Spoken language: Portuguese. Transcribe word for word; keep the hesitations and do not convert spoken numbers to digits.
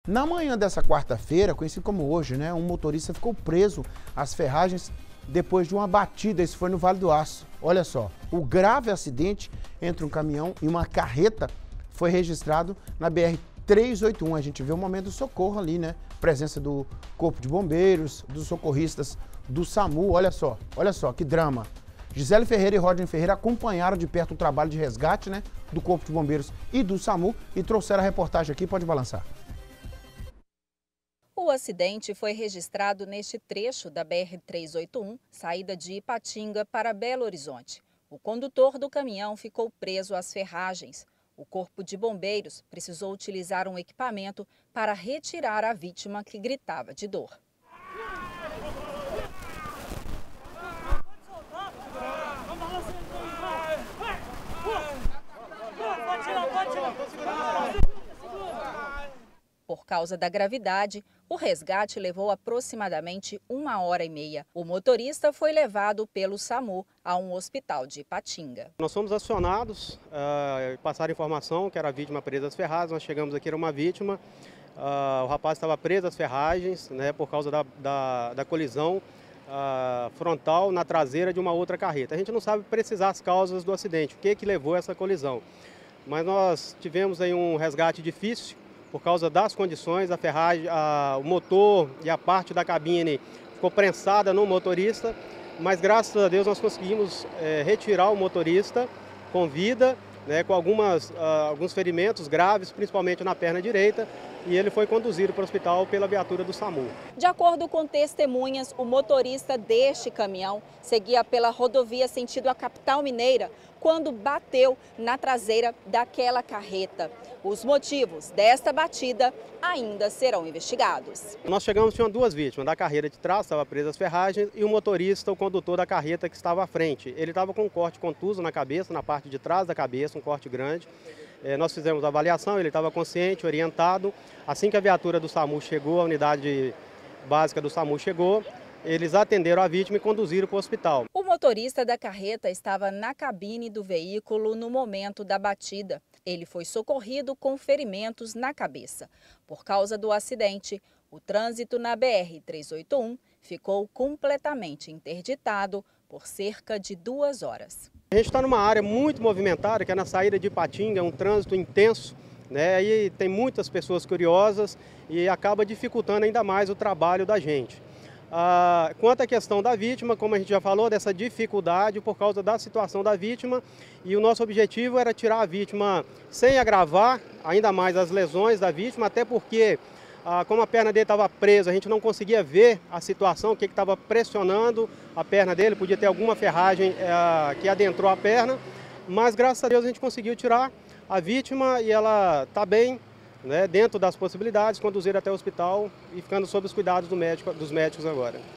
Na manhã dessa quarta-feira, conhecido como hoje, né, um motorista ficou preso às ferragens depois de uma batida. Isso foi no Vale do Aço. Olha só, o grave acidente entre um caminhão e uma carreta foi registrado na B R trezentos e oitenta e um. A gente vê o momento do socorro ali, né? Presença do Corpo de Bombeiros, dos socorristas do SAMU. Olha só, olha só, que drama. Gisele Ferreira e Rodney Ferreira acompanharam de perto o trabalho de resgate, né, do Corpo de Bombeiros e do SAMU e trouxeram a reportagem aqui. Pode balançar. O acidente foi registrado neste trecho da B R trezentos e oitenta e um, saída de Ipatinga para Belo Horizonte. O condutor do caminhão ficou preso às ferragens. O Corpo de Bombeiros precisou utilizar um equipamento para retirar a vítima, que gritava de dor. Por causa da gravidade, o resgate levou aproximadamente uma hora e meia. O motorista foi levado pelo SAMU a um hospital de Ipatinga. Nós fomos acionados, uh, passaram informação que era a vítima presa às ferragens. Nós chegamos aqui, era uma vítima. Uh, o rapaz estava preso às ferragens, né, por causa da, da, da colisão uh, frontal na traseira de uma outra carreta. A gente não sabe precisar as causas do acidente, o que que levou a essa colisão. Mas nós tivemos aí um resgate difícil, por causa das condições. A ferragem, a, o motor e a parte da cabine ficou prensada no motorista, mas graças a Deus nós conseguimos é, retirar o motorista com vida, né, com algumas, uh, alguns ferimentos graves, principalmente na perna direita, e ele foi conduzido para o hospital pela viatura do SAMU. De acordo com testemunhas, o motorista deste caminhão seguia pela rodovia sentido a capital mineira quando bateu na traseira daquela carreta. Os motivos desta batida ainda serão investigados. Nós chegamos, tinham duas vítimas. Da carreta de trás estava presa às ferragens e o motorista, o condutor da carreta que estava à frente. Ele estava com um corte contuso na cabeça, na parte de trás da cabeça, um corte grande. É, nós fizemos a avaliação, ele estava consciente, orientado. Assim que a viatura do SAMU chegou, a unidade básica do SAMU chegou, eles atenderam a vítima e conduziram para o hospital. O motorista da carreta estava na cabine do veículo no momento da batida. Ele foi socorrido com ferimentos na cabeça. Por causa do acidente, o trânsito na B R trezentos e oitenta e um ficou completamente interditado por cerca de duas horas. A gente está numa área muito movimentada, que é na saída de Ipatinga, é um trânsito intenso, né? Aí tem muitas pessoas curiosas e acaba dificultando ainda mais o trabalho da gente. Ah, quanto à questão da vítima, como a gente já falou, dessa dificuldade por causa da situação da vítima, e o nosso objetivo era tirar a vítima sem agravar ainda mais as lesões da vítima, até porque, ah, como a perna dele estava presa, a gente não conseguia ver a situação, o que estava pressionando a perna dele, podia ter alguma ferragem eh, que adentrou a perna, mas graças a Deus a gente conseguiu tirar a vítima e ela está bem, né, dentro das possibilidades, conduzir até o hospital e ficando sob os cuidados do médico, dos médicos agora.